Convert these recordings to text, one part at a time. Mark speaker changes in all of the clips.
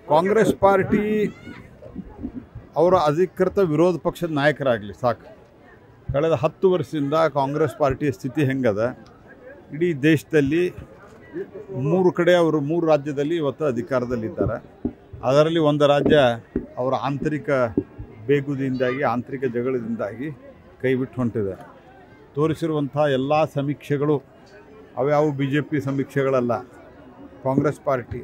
Speaker 1: Congress party ಅವರ ಅಧಿಕೃತ ವಿರೋಧ ಪಕ್ಷದ ನಾಯಕರಾಗಲಿ ಸಾಕು. ಕಳೆದ 10 ವರ್ಷದಿಂದ ಕಾಂಗ್ರೆಸ್ ಪಾರ್ಟಿಯ ಸ್ಥಿತಿ ಹೆಂಗದ, ಇಡೀ ದೇಶದಲ್ಲಿ 3 ಕಡೆ ಅವರು 3 ರಾಜ್ಯದಲ್ಲಿ ಇವತ್ತು ಅಧಿಕಾರದಲ್ಲಿದ್ದಾರೆ. ಅದರಲ್ಲಿ ಒಂದು ರಾಜ್ಯ ಅವರ ಆಂತರಿಕ ಬೇಗುದಿಯಿಂದಾಗಿ, ಆಂತರಿಕ ಜಗಳದಿಂದಾಗಿ ಕೈಬಿಟ್ಟು ಹೊಂಟಿದೆ. ತೋರಿಸಿರುವಂಥ ಎಲ್ಲ ಸಮೀಕ್ಷೆಗಳು ಅವ್ಯಾವು BJP ಸಮೀಕ್ಷೆಗಳಲ್ಲ. ಕಾಂಗ್ರೆಸ್ ಪಾರ್ಟಿ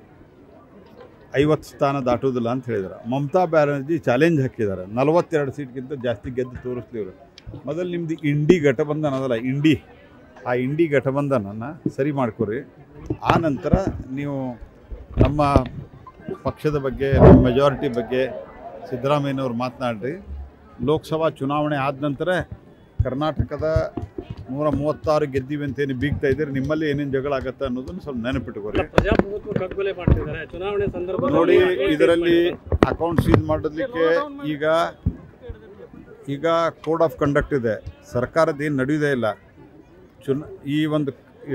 Speaker 1: 50 ಸ್ಥಾನ ದಾಟೋದಿಲ್ಲ ಅಂತ ಹೇಳಿದ್ದಾರೆ. ಮಮತಾ ಬ್ಯಾನರ್ಜಿ ಚಾಲೆಂಜ್ ಹಾಕಿದ್ದಾರೆ, 42 ಸೀಟ್ಗಿಂತ ಜಾಸ್ತಿ ಗೆದ್ದು ತೋರಿಸ್ತೀವ್ರು. ಮೊದಲು ನಿಮ್ಮದು ಇಂಡಿ ಘಟಬಂಧನ ಅದಲ್ಲ, ಆ ಇಂಡಿ ಘಟಬಂಧನನ್ನು ಸರಿ ಮಾಡ್ಕೊರಿ. ಆ ನಂತರ ನೀವು ನಮ್ಮ ಪಕ್ಷದ ಬಗ್ಗೆ, ನಮ್ಮ ಮೆಜಾರಿಟಿ ಬಗ್ಗೆ ಸಿದ್ದರಾಮಯ್ಯನವ್ರು ಮಾತನಾಡ್ರಿ. ಲೋಕಸಭಾ ಚುನಾವಣೆ ಆದ ನಂತರ ಕರ್ನಾಟಕದ 136 ಗೆದ್ದೀವಿ ಅಂತೇನು ಬೀಗ್ತಾ ಇದ್ದೀರಿ, ನಿಮ್ಮಲ್ಲಿ ಏನೇನು ಜಗಳ ಆಗತ್ತೆ ಅನ್ನೋದನ್ನು ಸ್ವಲ್ಪ ನೆನಪಿಟ್ಟುಕೋರಿ. ನೋಡಿ, ಇದರಲ್ಲಿ ಅಕೌಂಟ್ ಸೀಸ್ ಮಾಡೋದಕ್ಕೆ ಈಗ ಕೋಡ್ ಆಫ್ ಕಂಡಕ್ಟ್ ಇದೆ. ಸರ್ಕಾರದ ಏನು ನಡೆಯೋದೇ ಇಲ್ಲ. ಈ ಒಂದು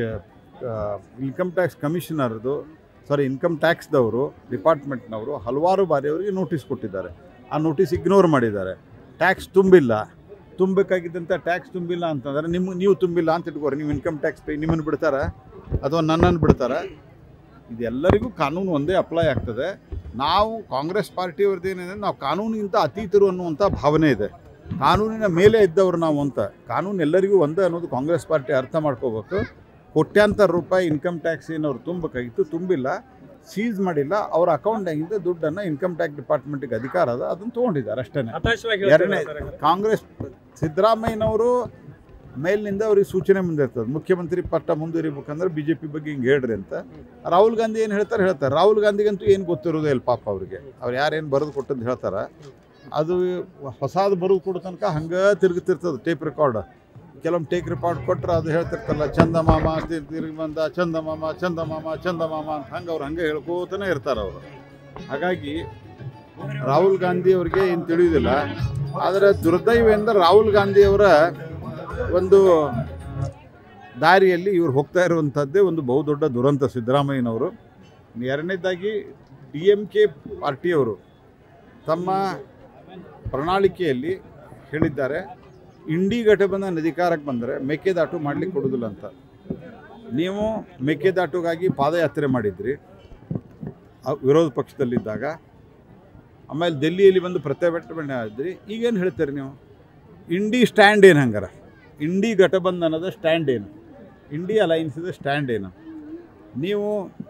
Speaker 1: ಇನ್ಕಮ್ ಟ್ಯಾಕ್ಸ್ ಕಮಿಷನರ್ದು ಇನ್ಕಮ್ ಟ್ಯಾಕ್ಸ್ದವರು ಡಿಪಾರ್ಟ್ಮೆಂಟ್ನವರು ಹಲವಾರು ಬಾರಿ ಅವರಿಗೆ ನೋಟಿಸ್ ಕೊಟ್ಟಿದ್ದಾರೆ. ಆ ನೋಟಿಸ್ ಇಗ್ನೋರ್ ಮಾಡಿದ್ದಾರೆ. ಟ್ಯಾಕ್ಸ್ ತುಂಬಬೇಕಾಗಿದ್ದಂಥ ಟ್ಯಾಕ್ಸ್ ತುಂಬಿಲ್ಲ ಅಂತಂದರೆ ನೀವು ತುಂಬಿಲ್ಲ ಅಂತ ಇಟ್ಕೋರಿ. ನೀವು ಇನ್ಕಮ್ ಟ್ಯಾಕ್ಸ್ ಪೇ ನಿಮ್ಮನ್ನು ಬಿಡ್ತಾರೆ ಅಥವಾ ನನ್ನನ್ನು ಬಿಡ್ತಾರೆ. ಇದೆಲ್ಲರಿಗೂ ಕಾನೂನು ಒಂದೇ ಅಪ್ಲೈ ಆಗ್ತದೆ. ನಾವು ಕಾಂಗ್ರೆಸ್ ಪಾರ್ಟಿಯವ್ರದ್ದು ಏನಿದೆ, ನಾವು ಕಾನೂನಿಗಿಂತ ಅತೀತರು ಅನ್ನುವಂಥ ಭಾವನೆ ಇದೆ. ಕಾನೂನಿನ ಮೇಲೆ ಇದ್ದವರು ನಾವು ಅಂತ. ಕಾನೂನು ಎಲ್ಲರಿಗೂ ಒಂದೇ ಅನ್ನೋದು ಕಾಂಗ್ರೆಸ್ ಪಾರ್ಟಿ ಅರ್ಥ ಮಾಡ್ಕೋಬೇಕು. ಕೋಟ್ಯಾಂತರ ರೂಪಾಯಿ ಇನ್ಕಮ್ ಟ್ಯಾಕ್ಸ್ ಏನವ್ರು ತುಂಬಬೇಕಾಗಿತ್ತು, ತುಂಬಿಲ್ಲ, ಸೀಸ್ ಮಾಡಿಲ್ಲ. ಅವರ ಅಕೌಂಟ್ನಾಗಿಂದ ದುಡ್ಡನ್ನು ಇನ್ಕಮ್ ಟ್ಯಾಕ್ಸ್ ಡಿಪಾರ್ಟ್ಮೆಂಟಿಗೆ ಅಧಿಕಾರ ಅದ, ಅದನ್ನು ತೊಗೊಂಡಿದ್ದಾರೆ ಅಷ್ಟೇ. ಎರಡನೇ, ಕಾಂಗ್ರೆಸ್ ಸಿದ್ದರಾಮಯ್ಯನವರು ಮೇಲಿನಿಂದ ಅವ್ರಿಗೆ ಸೂಚನೆ ಮುಂದಿರ್ತದೆ, ಮುಖ್ಯಮಂತ್ರಿ ಪಟ್ಟ ಮುಂದುವರಿಬೇಕಂದ್ರೆ BJP ಬಗ್ಗೆ ಹಿಂಗೆ ಹೇಳ್ರಿ ಅಂತ. ರಾಹುಲ್ ಗಾಂಧಿ ಏನು ಹೇಳ್ತಾರೆ. ರಾಹುಲ್ ಗಾಂಧಿಗಂತೂ ಏನು ಗೊತ್ತಿರೋದೇ ಇಲ್ಲ ಪಾಪ ಅವ್ರಿಗೆ. ಅವ್ರು ಯಾರೇನು ಬರೆದು ಕೊಟ್ಟದ್ದು ಹೇಳ್ತಾರೆ, ಅದು ಹೊಸದು ಬರೆದು ಕೊಡೋ ತನಕ ಹಂಗೆ ತಿರುಗುತ್ತಿರ್ತದೆ ಟೇಪ್ ರೆಕಾರ್ಡ್. ಕೆಲವೊಮ್ಮೆ ಟೇಪ್ ರೆಕಾರ್ಡ್ ಕೊಟ್ಟರೆ ಅದು ಹೇಳ್ತಿರ್ತಲ್ಲ, ಚಂದಮಾಮ ತಿರುಗಿ ಬಂದ, ಚಂದಮಾಮ ಅಂತ ಹಂಗೆ ಹೇಳ್ಕೋತಾನೆ ಇರ್ತಾರೆ ಅವರು. ಹಾಗಾಗಿ ರಾಹುಲ್ ಗಾಂಧಿ ಅವ್ರಿಗೆ ಏನು ತಿಳಿಯೋದಿಲ್ಲ. ಆದರೆ ದುರ್ದೈವದಿಂದ ರಾಹುಲ್ ಗಾಂಧಿಯವರ ಒಂದು ದಾರಿಯಲ್ಲಿ ಇವ್ರು ಹೋಗ್ತಾ ಇರುವಂಥದ್ದೇ ಒಂದು ಬಹುದೊಡ್ಡ ದುರಂತ ಸಿದ್ದರಾಮಯ್ಯನವರು. ಎರಡನೇದಾಗಿ DMK ಪಾರ್ಟಿಯವರು ತಮ್ಮ ಪ್ರಣಾಳಿಕೆಯಲ್ಲಿ ಹೇಳಿದ್ದಾರೆ, ಇಂಡಿ ಘಟಬಂಧನ ಅಧಿಕಾರಕ್ಕೆ ಬಂದರೆ ಮೇಕೆದಾಟು ಮಾಡಲಿಕ್ಕೆ ಕೊಡೋದಿಲ್ಲ ಅಂತ. ನೀವು ಮೇಕೆದಾಟುಗಾಗಿ ಪಾದಯಾತ್ರೆ ಮಾಡಿದ್ರಿ ವಿರೋಧ ಪಕ್ಷದಲ್ಲಿದ್ದಾಗ. ಆಮೇಲೆ ದಿಲ್ಲಿಯಲ್ಲಿ ಬಂದು ಪ್ರತಿಭಟನೆ ಆದ್ರಿ. ಈಗೇನು ಹೇಳ್ತೀರಿ ನೀವು? ಇಂಡಿ ಸ್ಟ್ಯಾಂಡ್ ಏನು ಹಂಗಾರ? ಇಂಡಿ ಘಟಬಂಧನದ ಸ್ಟ್ಯಾಂಡ್ ಏನು? ಇಂಡಿ ಅಲೈನ್ಸದ ಸ್ಟ್ಯಾಂಡ್ ಏನು? ನೀವು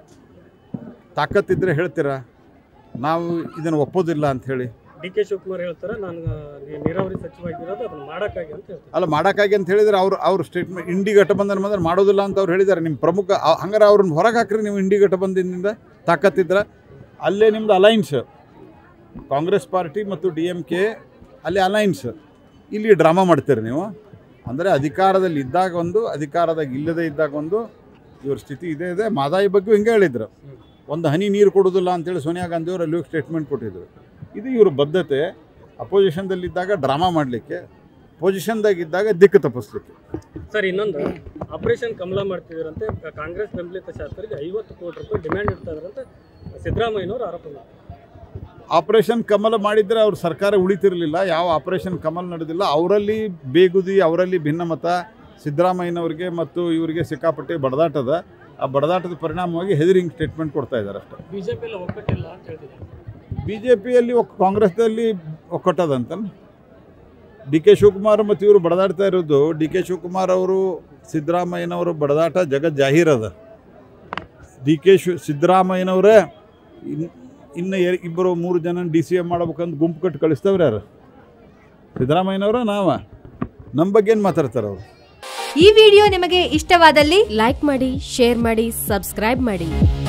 Speaker 1: ತಾಕತ್ತಿದ್ರೆ ಹೇಳ್ತೀರಾ ನಾವು ಇದನ್ನು ಒಪ್ಪೋದಿಲ್ಲ ಅಂಥೇಳಿ.
Speaker 2: DK ಶಿವಕುಮಾರ್ ಹೇಳ್ತಾರೆ, ನಾನು ನೀರಾವರಿ ಸಚಿವರಾಗಿರೋದು ಅದನ್ನು ಮಾಡೋಕ್ಕಾಗಿ ಅಂತ ಹೇಳ್ತಾರೆ.
Speaker 1: ಅಲ್ಲ, ಮಾಡೋಕ್ಕಾಗಿ ಅಂತ ಹೇಳಿದರೆ ಅವ್ರ ಸ್ಟೇಟ್ಮೆಂಟ್ ಇಂಡಿ ಘಟಬಂಧನ ಬಂದ್ರೆ ಮಾಡೋದಿಲ್ಲ ಅಂತ ಅವ್ರು ಹೇಳಿದ್ದಾರೆ. ನಿಮ್ಮ ಪ್ರಮುಖ ಹಂಗಾರೆ ಅವ್ರನ್ನ ಹೊರಗೆ ಹಾಕ್ರಿ ನೀವು. ಇಂಡಿ ಘಟಬಂಧನದಿಂದ ತಾಕತ್ತಿದ್ರೆ ಅಲ್ಲೇ ನಿಮ್ಮದು ಅಲೈನ್ಸ್, ಕಾಂಗ್ರೆಸ್ ಪಾರ್ಟಿ ಮತ್ತು DMK ಅಲ್ಲಿ ಅಲೈನ್ಸ್. ಇಲ್ಲಿ ಡ್ರಾಮಾ ಮಾಡ್ತೀರಿ ನೀವು. ಅಂದರೆ ಅಧಿಕಾರದಲ್ಲಿ ಇದ್ದಾಗ ಒಂದು, ಅಧಿಕಾರದಾಗ ಇಲ್ಲದೇ ಇದ್ದಾಗ ಒಂದು. ಇವ್ರ ಸ್ಥಿತಿ ಇದೇ ಇದೆ. ಮಾದಾಯಿ ಬಗ್ಗೆ ಹಿಂಗೆ ಹೇಳಿದ್ರು, ಒಂದು ಹನಿ ನೀರು ಕೊಡೋದಿಲ್ಲ ಅಂತೇಳಿ ಸೋನಿಯಾ ಗಾಂಧಿಯವರು ಅಲ್ಲಿ ಸ್ಟೇಟ್ಮೆಂಟ್ ಕೊಟ್ಟಿದ್ರು. ಇದು ಇವ್ರ ಬದ್ಧತೆ. ಅಪೋಸಿಷನ್ದಲ್ಲಿದ್ದಾಗ ಡ್ರಾಮಾ ಮಾಡಲಿಕ್ಕೆ, ಪೊಸಿಷನ್ದಾಗಿದ್ದಾಗ ದಿಕ್ಕು ತಪ್ಪಿಸ್ಲಿಕ್ಕೆ.
Speaker 2: ಸರ್, ಇನ್ನೊಂದು ಆಪರೇಷನ್ ಕಮಲ ಮಾಡ್ತಿದ್ದೀರಂತೆ. ಕಾಂಗ್ರೆಸ್ ಬೆಂಬಲಿತ ಶಾಸಕರಿಗೆ 50 ಕೋಟಿ ರೂಪಾಯಿ ಡಿಮ್ಯಾಂಡ್ ಇಡ್ತಾ ಇದ್ದಾರಂತೆ ಸಿದ್ದರಾಮಯ್ಯನವರು ಆರೋಪ ಮಾಡ್ತಾರೆ.
Speaker 1: ಆಪರೇಷನ್ ಕಮಲ ಮಾಡಿದರೆ ಅವ್ರ ಸರ್ಕಾರ ಉಳಿತಿರಲಿಲ್ಲ. ಯಾವ ಆಪರೇಷನ್ ಕಮಲ್ ನಡೆದಿಲ್ಲ. ಅವರಲ್ಲಿ ಬೇಗುದಿ, ಅವರಲ್ಲಿ ಭಿನ್ನಮತ. ಸಿದ್ದರಾಮಯ್ಯನವ್ರಿಗೆ ಮತ್ತು ಇವರಿಗೆ ಸಿಕ್ಕಾಪಟ್ಟೆ ಬಡದಾಟದ. ಆ ಬಡದಾಟದ ಪರಿಣಾಮವಾಗಿ ಹೆದರಿಂಗ್ ಸ್ಟೇಟ್ಮೆಂಟ್ ಕೊಡ್ತಾ ಇದ್ದಾರೆ ಅಷ್ಟೇ.
Speaker 2: ಬಿಜೆಪಿಯಲ್ಲಿ ಒಕ್ಕಟ್ಟಿಲ್ಲ ಅಂತ ಹೇಳ್ತಿದ್ದಾರೆ.
Speaker 1: BJPಯಲ್ಲಿ ಕಾಂಗ್ರೆಸ್ದಲ್ಲಿ ಒಕ್ಕಟ್ಟದಂತ. DK ಶಿವಕುಮಾರ್ ಮತ್ತು ಇವರು ಬಡದಾಡ್ತಾ ಇರೋದು. DK ಶಿವಕುಮಾರ್ ಅವರು ಸಿದ್ದರಾಮಯ್ಯನವರು ಬಡದಾಟ ಜಗತ್ ಜಾಹೀರದ. ಸಿದ್ದರಾಮಯ್ಯನವರೇ ಇನ್ನು 2-3 ಜನ DCM ಮಾಡ್ಬೇಕಂತ ಗುಂಪು ಕಟ್ಟಿ ಕಳಿಸ್ತವ್ರು ಯಾರು? ಸಿದ್ದರಾಮಯ್ಯನವರ ನಮ್ಮ ಬಗ್ಗೆ ಏನು ಮಾತಾಡ್ತಾರೆ ಅವರು?
Speaker 3: ಈ ವಿಡಿಯೋ ನಿಮಗೆ ಇಷ್ಟವಾದಲ್ಲಿ ಲೈಕ್ ಮಾಡಿ, ಶೇರ್ ಮಾಡಿ, ಸಬ್ಸ್ಕ್ರೈಬ್ ಮಾಡಿ.